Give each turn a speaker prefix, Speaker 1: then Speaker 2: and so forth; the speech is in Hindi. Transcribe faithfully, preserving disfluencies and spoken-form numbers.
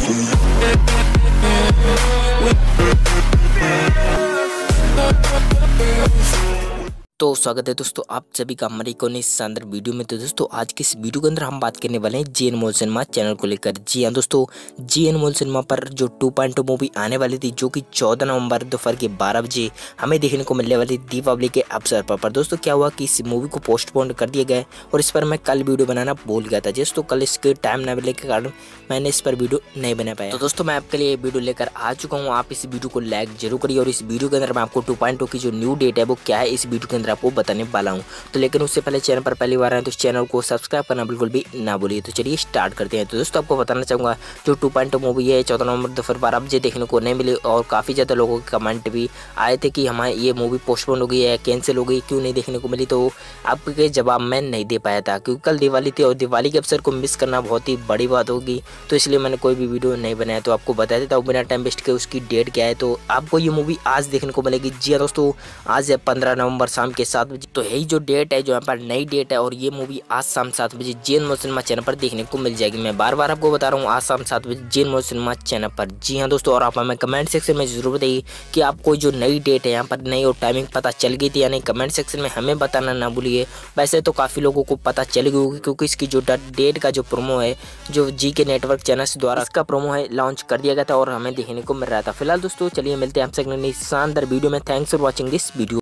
Speaker 1: तो स्वागत है दोस्तों आप सभी का हमारे एक और नई शानदार वीडियो में। तो दोस्तों आज की इस वीडियो के अंदर हम बात करने वाले हैं Zee Anmol cinema channel को लेकर। जी हाँ दोस्तों, जी एन मॉल सिनेमा पर जो टू पॉइंट मूवी आने वाली थी, जो कि चौदह नवंबर दोपहर के बारह बजे हमें देखने को मिलने वाली दीपावली के अवसर पर, पर दोस्तों क्या हुआ कि इस मूवी को पोस्टपोन कर दिया गया और इस पर मैं कल वीडियो बनाना भूल गया था। दोस्तों कल इसके टाइम न मिलने के कारण मैंने इस पर वीडियो नहीं बना पाया। तो दोस्तों मैं आपके लिए वीडियो लेकर आ चुका हूँ, आप इस वीडियो को लाइक जरूर करिए और इस वीडियो के अंदर मैं आपको टू पॉइंट की जो न्यू डेट है वो क्या है इस वीडियो के अंदर आपको बताने वाला हूं। तो लेकिन उससे पहले चैनल पर पहली बार आए तो इस चैनल को सब्सक्राइब करना बिल्कुल भी ना भूलिए। तो चलिए स्टार्ट करते हैं। तो दोस्तों आपको बताना चाहूँगा जो टू पॉइंट मूवी है चौदह नवंबर दोपहर बारह बजे देखने को नहीं मिली और काफ़ी ज़्यादा लोगों के कमेंट भी आए थे कि हमारी ये मूवी पोस्टपोन हो गई है, कैंसिल हो गई, क्यों नहीं देखने को मिली। तो आपके जवाब मैं नहीं दे पाया था क्योंकि कल दिवाली थी और दिवाली के अवसर को मिस करना बहुत ही बड़ी बात होगी, तो इसलिए मैंने कोई भी वीडियो नहीं बनाया। तो आपको बता देता हूँ बिना टाइम वेस्ट के उसकी डेट क्या है। तो आपको ये मूवी आज देखने को मिलेगी। जी हाँ दोस्तों, आज है पंद्रह नवंबर शाम के सात बजे। तो यही जो डेट है, जो यहाँ पर नई डेट है, और ये मूवी आज शाम सात बजे Zee Anmol cinema channel पर देखने को मिल जाएगी। मैं बार बार आपको बता रहा हूँ आज शाम सात बजे Zee Anmol cinema channel पर। जी हाँ दोस्तों, और आप हमें कमेंट सेक्शन में जरूर बताइए कि आपको जो नई डेट है यहाँ पर नई और टाइमिंग पता चल गई थी या नहीं। कमेंट सेक्शन में हमें बताना ना भूलिए। वैसे तो काफ़ी लोगों को पता चल गई होगी क्योंकि इसकी जो डेट का जो प्रोमो है जो जी के नेटवर्क चैनल द्वारा इसका प्रोमो है लॉन्च कर दिया गया था और हमें देखने को मिल रहा था। फिलहाल दोस्तों चलिए मिलते हैं आपसे अगली शानदार वीडियो में। Thanks for watching this video.